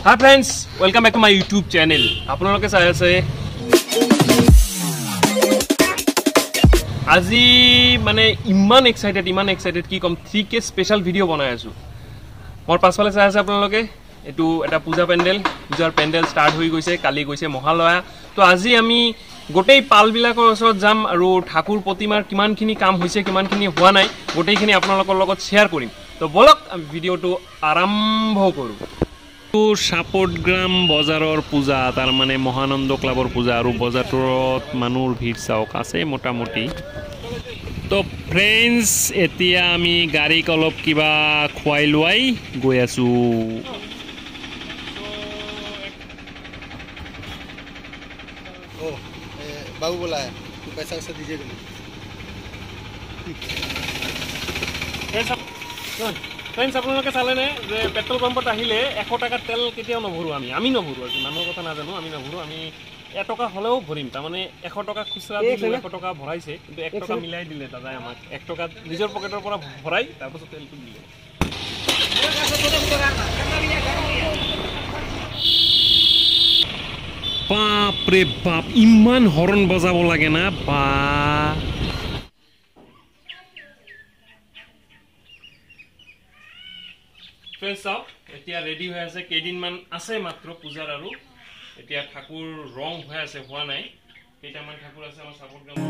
Hi friends, welcome back to my YouTube channel. আপোনালোকে চাই আছে আজি মানে ইমান এক্সাইটেড কি কম 3K স্পেশাল ভিডিও বনাই আছো মোৰ পাছফালে চাই আছে আপোনালোকে এটো এটা পূজা পেন্ডেল স্টাৰ্ট হৈ গৈছে কালি গৈছে মহালয়া তো আজি আমি গোটেই পাল বিলাকৰ ওচৰত যাম আৰু ঠাকুৰ প্ৰতিমাৰ কিমানখিনি কাম হৈছে কিমানখিনি হোৱা নাই গোটেইখিনি আপোনালোকৰ লগত শেয়াৰ কৰিম তো বলক আমি ভিডিওটো আৰম্ভ কৰো সাপটগ্রাম বজাৰৰ পূজা তাৰ মানে মহানন্দ ক্লাবৰ পূজা আৰু বজাৰত মানুহৰ ভিৰ চাওক আছে মোটামুটি তো ফ্ৰেন্ডস এতিয়া আমি গাড়ী অলপ কিবা খুৱাই লোৱাই গৈ আছো ओ बाबू बोला है पैसा वैसा दीजिए ফ্রেন্ডস আপোনালোকে চালেনে যে পেট্ৰল পাম্পত আহিলে 100 টাকা তেল কেতিয়াও নভৰো আমি নভৰো আজি মানুহৰ কথা নাজানো আমি নভৰো আমি 1 টাকা হলেও ভৰিম তাৰ মানে 100 টাকা খুচৰা দিলে 100 টাকা ভৰাইছে কিন্তু 1 টাকা মিলাই দিলে দাদাই আমাক 1 টাকা নিজৰ পকেটৰ পৰা ভৰাই তাৰপিছত তেলটো দিলে বাপ ৰে বাপ ইমান হৰণ বজাব লাগে না বা ফ্রেন্ডস এতিয়া রেডি হৈ আছে কেইদিনমান আছে মাত্ৰ পূজাৰ আৰু এতিয়া ঠাকুৰ ৰং হৈ আছে হোৱা নাই কেইটামান ঠাকুৰ আছে আমাৰ সাপোৰ্ট গ্ৰামত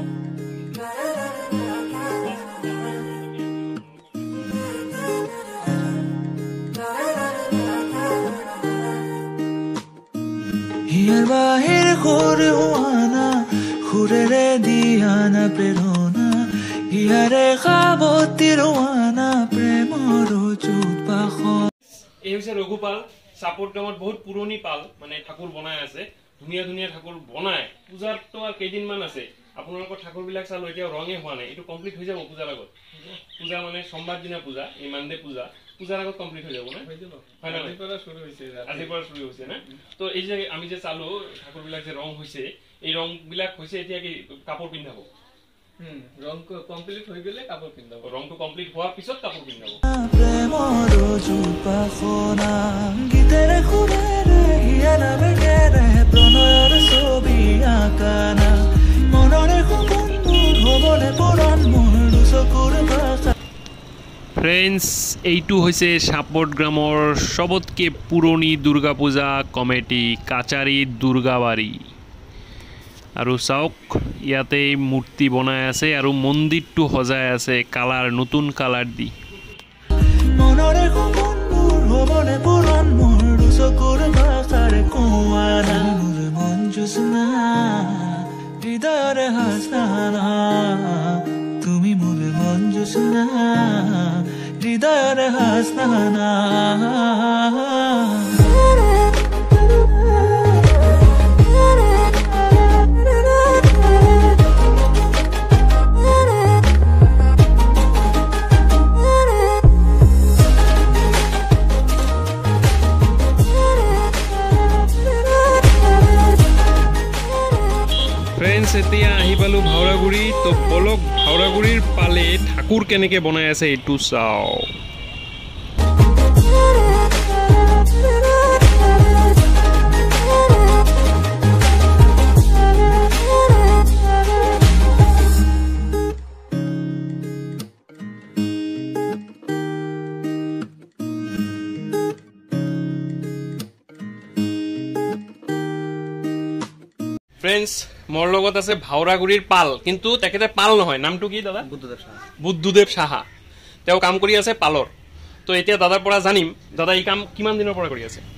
হিয়াৰ বাহিৰ ঘৰে হোৱানা ঘূৰেৰে দিয়ানা প্ৰেৰণা হিয়াৰে খাবতিৰ হোৱানা প্ৰেমৰ যুপাখ এই হৈছে ৰঘুপাল সাপোৰ্ট গ্ৰামত বহুত পুৰণি পাল মানে ঠাকুৰ বনাই আছে ধুনীয়া ঠাকুৰ বনাই পূজাৰ তো আৰু কেইদিনমান আছে আপোনালোকৰ ঠাকুৰ বিলাক চালো এতিয়া ৰঙে হোৱা নাই এটো কমপ্লিট হৈ যাব পূজাৰ আগত পূজা মানে সোমবাৰ দিনা পূজা এই মানডে পূজাৰ আগত কমপ্লিট হৈ যাব না আজিৰ পৰা শুরু হৈছে না তো এই যে আমি যে চালো ঠাকুৰ বিলাক যে ৰং হৈছে এই ৰং বিলাক হৈছে এতিয়া কি কাপোৰ পিন্ধাব ৰং কমপ্লিট হৈ গলে কাপোৰ পিন্ধাব ৰংটো কমপ্লিট হোৱাৰ পিছত কাপোৰ পিন্ধাব প্ৰেমৰ যুপাখনা গীতেৰে খুবেৰে হিয়ানা বেগেৰে প্ৰণয়ৰ ছবি আঁকানা মনৰে সপোন হ'বলে পৰাণ মোৰ চকুৰ ভাষা ফ্রেন্ডস এইটো হৈছে সাপট গ্ৰামৰ সবতকে পুৰণি দুৰ্গা পূজা কমিটি কাচাৰী দুৰ্গাবাৰী আৰু চাওক ইয়াতে মূৰ্তি বনাই আছে আৰু মন্দিৰটো সজাই আছে কালাৰ নতুন কালাৰ দি মনৰে সপোন হ'বলে পৰাণ মোৰ চকুৰ ভাষাৰে কোৱানা মোৰ মন জোছনা হৃদয়ৰ হাছনা তুমি মোৰ মন জোছনা হৃদয়ৰ হাছনা ফ্রেন্ডস এতিয়া আহি পালো ভাওৰাগুৰি তো বলক ভাওৰাগুৰিৰ পালে ঠাকুৰ কেনেকে বনাই আছে এইটো চাও ফ্রেন্ডস মোৰ লগত আছে ভাওৰাগুৰিৰ পাল কিন্তু তেখেতে পাল নহয় নামটো কি দাদা বুদ্ধদেৱ সাহা তেওঁ কাম কৰি আছে পালৰ তো এতিয়া দাদাৰ পৰা জানিম দাদা এই কাম কিমান দিনৰ পৰা কৰি আছে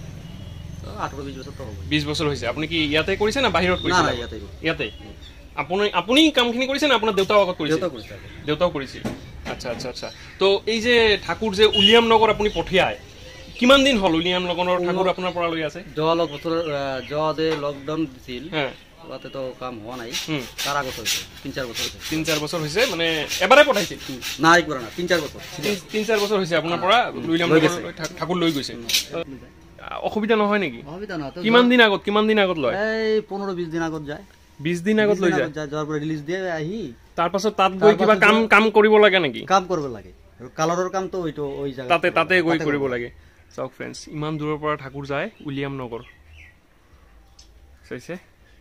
20 বছৰ হৈছে আপুনি কি ইয়াতে কৰিছে না বাহিৰত কৰিছে না ইয়াতে আপুনি কামখিনি কৰিছে না আপোনাৰ দেউতাও আগত কৰিছে দেউতাও কৰিছিল আচ্ছা তো এই যে ঠাকুৰ যে উলিয়াম নগৰ আপুনি পঠিয়ায় কিমান দিন হল উলিয়াম নগৰৰ ঠাকুৰ আপোনাৰ পৰা লৈ আছে জদে লকডাউন দিছিল তাতে তো কাম হোৱা নাই তাৰ আগত হৈছে 3-4 বছৰ হৈছে মানে এবাৰে পঠাইছিল না একবাৰ না 3-4 বছৰ হৈছে আপোনাৰ পৰা উলিয়াম নগৰ ঠাকুৰ লৈ গৈছে অসুবিধা নহয় নেকি অসুবিধা না কিমান দিন আগত লয় এই 15-20 দিন আগত যায় 20 দিন আগত লৈ যায় যাৰ পৰা ৰিলিজ দিয়ে আহি তাৰ পাছত তাত গৈ কিবা কাম কৰিব লাগে নেকি কাম কৰিব লাগে কালাৰৰ কাম তো ওই জায়গা তাতে গৈ কৰিব লাগে চাওক ফ্ৰেণ্ডছ, ইমান দূৰৰ পৰা ঠাকুৰ যায় উইলিয়াম নগৰ, চাইছে?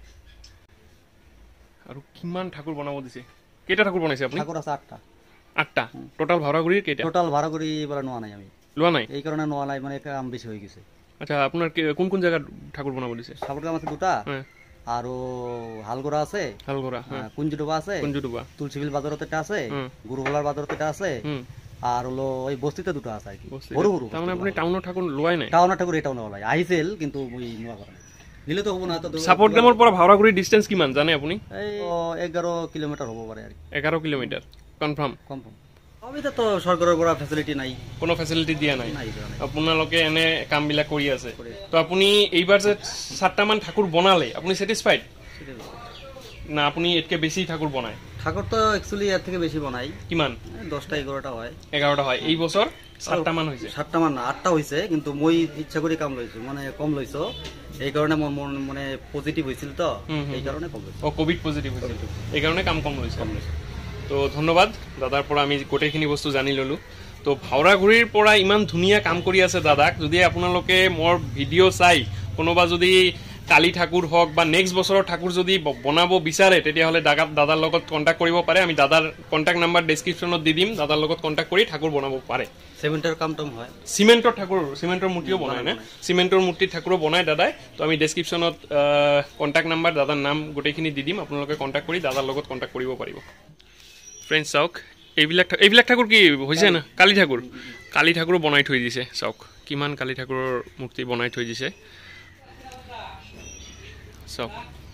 আৰু কিমান ঠাকুৰ বনাব দিছে। কেইটা ঠাকুৰ বনাইছে আপুনি? ঠাকুৰ আছে 8টা। 8টা টোটাল ভাড়াগুড়িৰ কেইটা? টোটাল ভাড়াগুড়ি এবাৰ নোৱা নাই আমি। লোৱা নাই? এই কাৰণে নোৱা নাই, মানে কাম বেছি হৈ গৈছে। আচ্ছা, আপোনাৰ কোন কোন জায়গাত ঠাকুৰ বনাব দিছে? ঠাকুৰ কাম আছে 2টা, আৰু হালগড়া আছে, হালগড়া, কুঞ্জুডুবা আছে, কুঞ্জুডুবা, তুলসীবিল বাজারত এটা আছে, গুরুগোলার বাজারত এটা আছে, আর হলো ওই বস্তিতে 2টা আছে আর কি, বড় বড়। তার মানে আপনি টাউনৰ ঠাকুৰ লোৱাই নাই? টাউনৰ ঠাকুৰ এই টাউনৰ ওলাই আহিছিল, কিন্তু মই নোৱা কৰা নাই। দিলে তো হ'ব না। তো সাপোর্ট গ্রামৰ পৰা ভাড়াগুড়ি ডিসটেন্স কিমান জানে আপুনি? এই 11 কিলোমিটার হ'ব পাৰে আর কি। 11 কিলোমিটার কনফার্ম? কনফার্ম। অবিতে তো সরকারের পৰা ফ্যাসিলিটি নাই, কোনো ফ্যাসিলিটি দিয়া নাই। আপোনালোকে এনে কামবিলাক কৰি আছে। তো আপুনি এইবাৰ যে 7টা মান ঠাকুৰ বনালে, আপুনি স্যাটিসফাইড না? আপুনি এতকে বেছি ঠাকুৰ বনায়? ঠাকুৰ তো একচুয়ালি এর থেকে বেশি বনাই। কিমান? 10টা 11টা হয়। 11টা হয়। এই বছর 7টা মান হইছে? 7টা মান না, 8টা হইছে, কিন্তু মই ইচ্ছা কৰি কাম লৈছো, মানে কম লৈছো। এই কারণে মোৰ মানে পজিটিভ হইছিল তো, এই কারণে কম লৈছো। ও কোভিড পজিটিভ হইছিল, এই কারণে কাম কম লৈছো। তো ধন্যবাদ দাদাৰ পৰা আমি গোটেইখিনি বস্তু জানি ললো। তো ভাওৰাগুৰিৰ পৰা ইমান ধুনীয়া কাম কৰি আছে দাদাক, যদি আপোনালোকে মোৰ ভিডিঅ' চাই কোনোবা যদি কালী ঠাকুৰ হওক বা নেক্সট বছৰৰ ঠাকুৰ যদি বনাব বিচাৰে, তেতিয়াহ'লে দাদাৰ লগত কণ্টেক্ট কৰিব পাৰে। আমি দাদাৰ কণ্টেক্ট নাম্বাৰ ডেছক্ৰিপশ্যনত দি দিম, দাদাৰ লগত কণ্টেক্ট কৰি ঠাকুৰ বনাব পাৰে। সিমেণ্টৰ কামটো হয়, সিমেণ্টৰ ঠাকুৰ, সিমেণ্টৰ মূৰ্তিও বনায় না? সিমেণ্টৰ মূৰ্তি ঠাকুৰো বনায় দাদাই। তো আমি ডেছক্ৰিপশ্যনত কণ্টেক্ট নাম্বাৰ, দাদাৰ নাম গোটেইখিনি দি দিম, আপোনালোকে কণ্টেক্ট কৰি দাদাৰ লগত কণ্টেক্ট কৰিব পাৰিব। ফ্ৰেণ্ডছ চাওক, এইবিলাক ঠাকুৰ কি হৈছে না? কালী ঠাকুৰ, কালী ঠাকুৰো বনাই থৈ দিছে। চাওক কিমান কালী ঠাকুৰৰ মূৰ্তি বনাই থৈ দিছে, চাওক।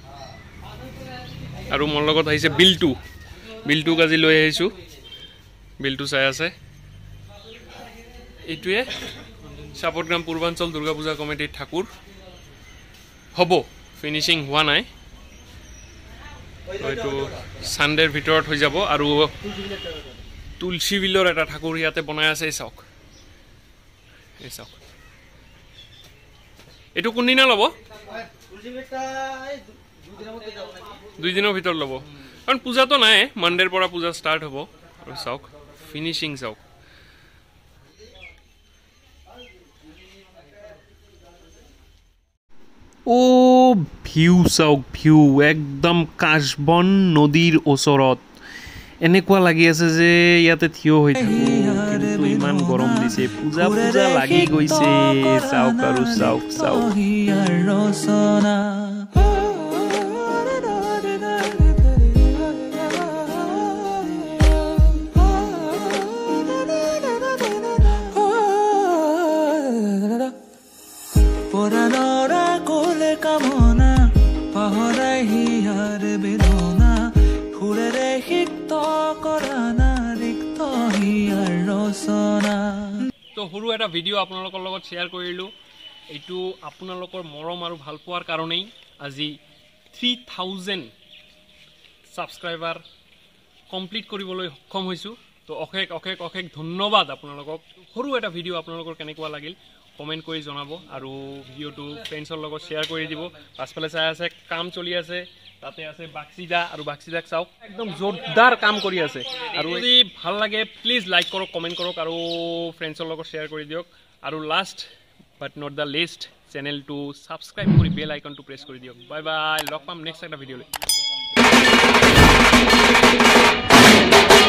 আৰু মোৰ লগত আহিছে বিলটোক আজি লৈ আহিছোঁ, বিলটো চাই আছে। এইটোৱে চাপটগ্ৰাম পূৰ্বাঞ্চল দুৰ্গা পূজা কমিটিৰ ঠাকুৰ হ'ব, ফিনিচিং হোৱা নাই, এইটো সানডেৰ ভিতৰত হৈ যাব। আৰু তুলসী বিলৰ এটা ঠাকুৰ ইয়াতে বনাই আছে, এই চাওক, এই চাওক। এইটো কোনদিনা ল'ব? 2 দিনৰ ভিতৰত ল'ব, কাৰণ পূজাটো নাই, মানডেৰ পৰা পূজা ষ্টাৰ্ট হ'ব। আৰু চাওক ফিনিচিং, চাওক। ও ভিউ চাওক, ভিউ একদম কাশবন নদীৰ ওচৰত। এনেকুৱা লাগি আছে যে ইয়াতে থিয় হৈ থাকোঁ, কিন্তু ইমান গৰম দিছে, পূজা পূজা লাগি গৈছে। চাওক আৰু চাওক, চাওক। কামনা পাহৰাই হিয়াৰ বেদনা, ফুৰেৰে সিক্ত কৰা না ৰিক্ত হিয়াৰ ৰচনা। তো সৰু এটা ভিডিঅ' আপোনালোকৰ লগত শ্বেয়াৰ কৰিলোঁ। এইটো আপোনালোকৰ মৰম আৰু ভাল পোৱাৰ কাৰণেই আজি 3000 ছাবস্ক্ৰাইবাৰ কমপ্লিট কৰিবলৈ সক্ষম হৈছোঁ। তো অশেষ অশেষ অশেষ ধন্যবাদ আপোনালোকক। সৰু এটা ভিডিঅ' আপোনালোকৰ কেনেকুৱা লাগিল কমেণ্ট কৰি জনাব, আৰু ভিডিঅ'টো ফ্ৰেণ্ডছৰ লগত শ্বেয়াৰ কৰি দিব। পাছফালে চাই আছে কাম চলি আছে, তাতে আছে বাক্সিদা, আৰু বাক্সিদাক চাওক একদম জোৰদাৰ কাম কৰি আছে। আৰু যদি ভাল লাগে প্লিজ লাইক কৰক, কমেণ্ট কৰক, আৰু ফ্ৰেণ্ডছৰ লগত শ্বেয়াৰ কৰি দিয়ক। আৰু last but not the least, চেনেলটো ছাবস্ক্ৰাইব কৰি বেল আইকনটো প্ৰেছ কৰি দিয়ক। বাই বাই, লগ পাম নেক্সট এটা ভিডিঅ'লৈ।